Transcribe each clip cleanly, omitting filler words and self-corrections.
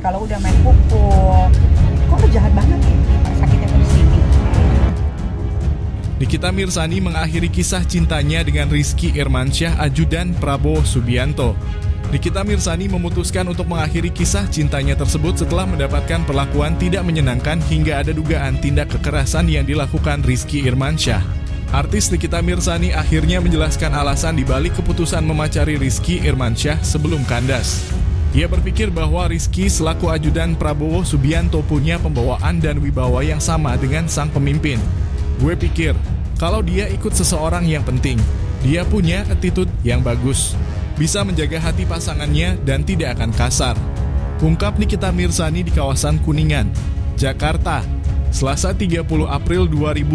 Kalau udah main pukul, kok lu jahat banget ya? Sakitnya tuh di sini. Nikita Mirzani mengakhiri kisah cintanya dengan Rizky Irmansyah ajudan Prabowo Subianto. Nikita Mirzani memutuskan untuk mengakhiri kisah cintanya tersebut setelah mendapatkan perlakuan tidak menyenangkan hingga ada dugaan tindak kekerasan yang dilakukan Rizky Irmansyah. Artis Nikita Mirzani akhirnya menjelaskan alasan dibalik keputusan memacari Rizky Irmansyah sebelum kandas. Ia berpikir bahwa Rizky selaku ajudan Prabowo Subianto punya pembawaan dan wibawa yang sama dengan sang pemimpin. Gue pikir, kalau dia ikut seseorang yang penting, dia punya attitude yang bagus, bisa menjaga hati pasangannya dan tidak akan kasar. Ungkap Nikita Mirzani di kawasan Kuningan, Jakarta, Selasa 30 April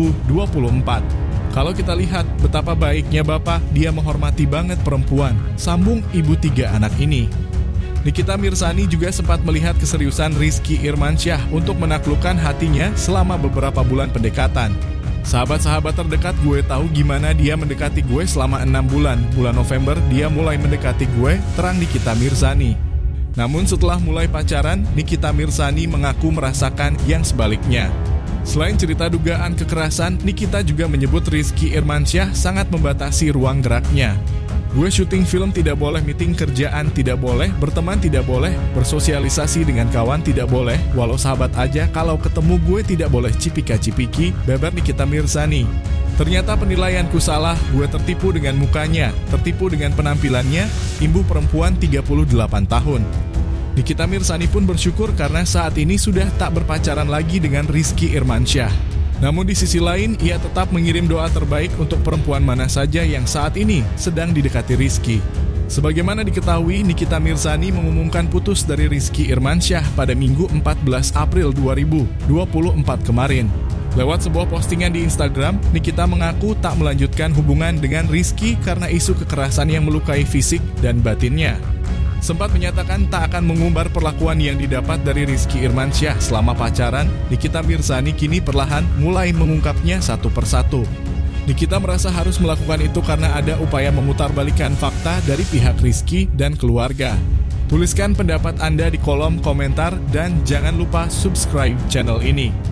2024. Kalau kita lihat betapa baiknya Bapak, dia menghormati banget perempuan, sambung ibu 3 anak ini. Nikita Mirzani juga sempat melihat keseriusan Rizky Irmansyah untuk menaklukkan hatinya selama beberapa bulan pendekatan. Sahabat-sahabat terdekat gue tahu gimana dia mendekati gue selama 6 bulan. Bulan November dia mulai mendekati gue, terang Nikita Mirzani. Namun setelah mulai pacaran, Nikita Mirzani mengaku merasakan yang sebaliknya. Selain cerita dugaan kekerasan, Nikita juga menyebut Rizky Irmansyah sangat membatasi ruang geraknya. Gue syuting film tidak boleh, meeting kerjaan tidak boleh, berteman tidak boleh, bersosialisasi dengan kawan tidak boleh, walau sahabat aja kalau ketemu gue tidak boleh cipika-cipiki, beber Nikita Mirzani. Ternyata penilaianku salah, gue tertipu dengan mukanya, tertipu dengan penampilannya, imbu perempuan 38 tahun. Nikita Mirzani pun bersyukur karena saat ini sudah tak berpacaran lagi dengan Rizky Irmansyah. Namun di sisi lain, ia tetap mengirim doa terbaik untuk perempuan mana saja yang saat ini sedang didekati Rizky. Sebagaimana diketahui, Nikita Mirzani mengumumkan putus dari Rizky Irmansyah pada Minggu 14 April 2024 kemarin. Lewat sebuah postingan di Instagram, Nikita mengaku tak melanjutkan hubungan dengan Rizky karena isu kekerasan yang melukai fisik dan batinnya. Sempat menyatakan tak akan mengumbar perlakuan yang didapat dari Rizky Irmansyah selama pacaran, Nikita Mirzani kini perlahan mulai mengungkapnya satu persatu. Nikita merasa harus melakukan itu karena ada upaya memutarbalikkan fakta dari pihak Rizky dan keluarga. Tuliskan pendapat Anda di kolom komentar dan jangan lupa subscribe channel ini.